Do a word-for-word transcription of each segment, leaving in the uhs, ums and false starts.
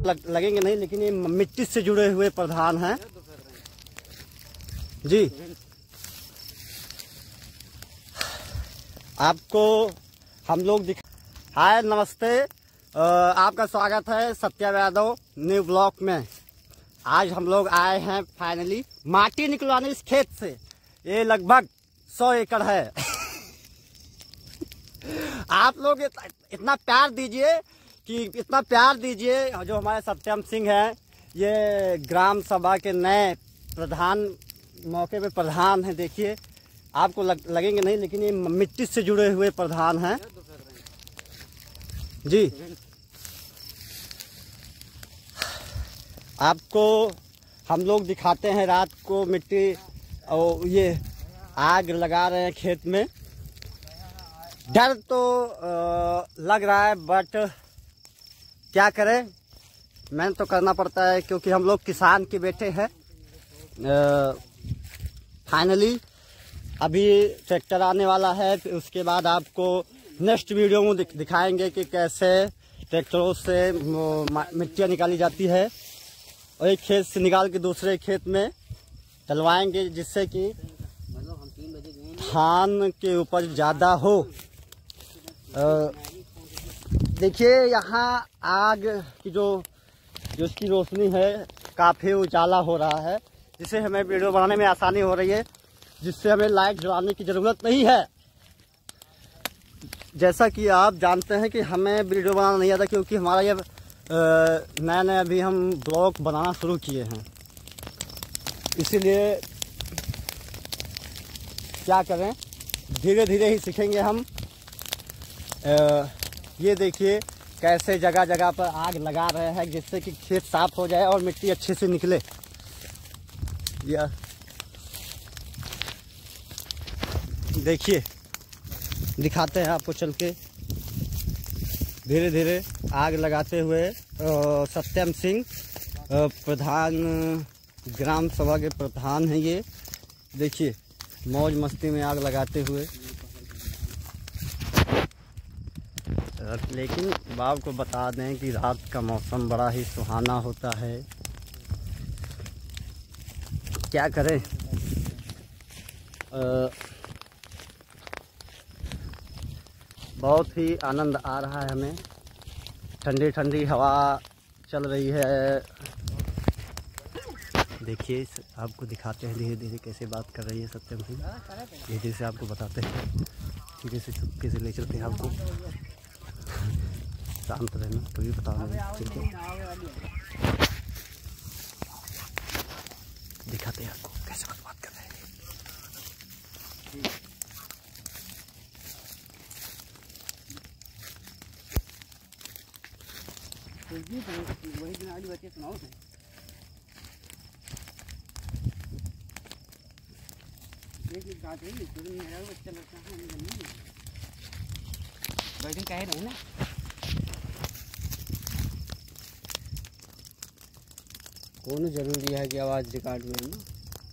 लग, लगेंगे नहीं, लेकिन ये मिट्टी से जुड़े हुए प्रधान हैं जी। आपको हम लोग दिखा। हाय नमस्ते, आ, आपका स्वागत है सत्या यादव न्यू ब्लॉक में। आज हम लोग आए हैं फाइनली माटी निकलवाने इस खेत से। ये लगभग सौ एकड़ है। आप लोग इतना प्यार दीजिए कि इतना प्यार दीजिए। जो हमारे सत्यम सिंह हैं, ये ग्राम सभा के नए प्रधान, मौके पे प्रधान हैं। देखिए आपको लग, लगेंगे नहीं, लेकिन ये मिट्टी से जुड़े हुए प्रधान हैं जी। आपको हम लोग दिखाते हैं रात को मिट्टी और ये आग लगा रहे हैं खेत में। डर तो आ, लग रहा है, बट क्या करें, मैंने तो करना पड़ता है क्योंकि हम लोग किसान के बेटे हैं। फाइनली अभी ट्रैक्टर आने वाला है, फिर उसके बाद आपको नेक्स्ट वीडियो में दिख, दिखाएंगे कि कैसे ट्रैक्टरों से मिट्टियाँ निकाली जाती है और एक खेत से निकाल के दूसरे खेत में डलवाएंगे, जिससे कि धान के उपज ज़्यादा हो। देखिए यहाँ आग की जो जो उसकी रोशनी है काफ़ी उजाला हो रहा है, जिससे हमें वीडियो बनाने में आसानी हो रही है, जिससे हमें लाइट जलाने की ज़रूरत नहीं है। जैसा कि आप जानते हैं कि हमें वीडियो बनाना नहीं आता, क्योंकि हमारा ये नया नया अभी हम ब्लॉग बनाना शुरू किए हैं। इसीलिए क्या करें, धीरे धीरे ही सीखेंगे हम। आ, ये देखिए कैसे जगह जगह पर आग लगा रहे हैं, जिससे कि खेत साफ हो जाए और मिट्टी अच्छे से निकले। या देखिए दिखाते हैं आपको चल के धीरे धीरे आग लगाते हुए। सत्यम सिंह प्रधान, ग्राम सभा के प्रधान हैं ये। देखिए मौज मस्ती में आग लगाते हुए। लेकिन बाप को बता दें कि रात का मौसम बड़ा ही सुहाना होता है। क्या करें, आ, बहुत ही आनंद आ रहा है हमें। ठंडी ठंडी हवा चल रही है। देखिए आपको दिखाते हैं धीरे धीरे कैसे बात कर रही है सत्यम सिंह। धीरे धीरे से आपको बताते हैं, धीरे से चुपके से ले चलते हैं आपको। शांत रहना, कभी बताओ ठीक है। दिखाते हैं आपको कैसे बात कर रहे हैं। वही दिन आगे बच्चे सुनाओ थे। बच्चा लगता है बैठे कह रहे ना। कौन जरूरी है कि आवाज रिकॉर्ड में ना।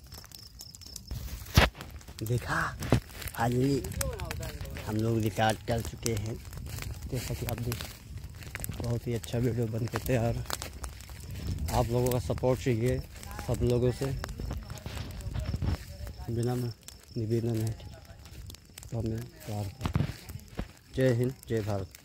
देखा फाइनली हम लोग रिकॉर्ड कर चुके हैं। जैसा कि आप देख, बहुत ही अच्छा वीडियो बन के तैयार। आप लोगों का सपोर्ट चाहिए सब लोगों से, बिना निवेदन है तो हमें प्यार। जय हिंद, जय भारत।